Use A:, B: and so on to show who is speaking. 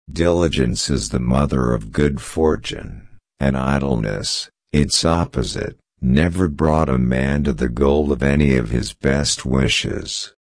A: Diligence is the mother of good fortune, and idleness, its opposite, never brought a man to the goal of any of his best wishes.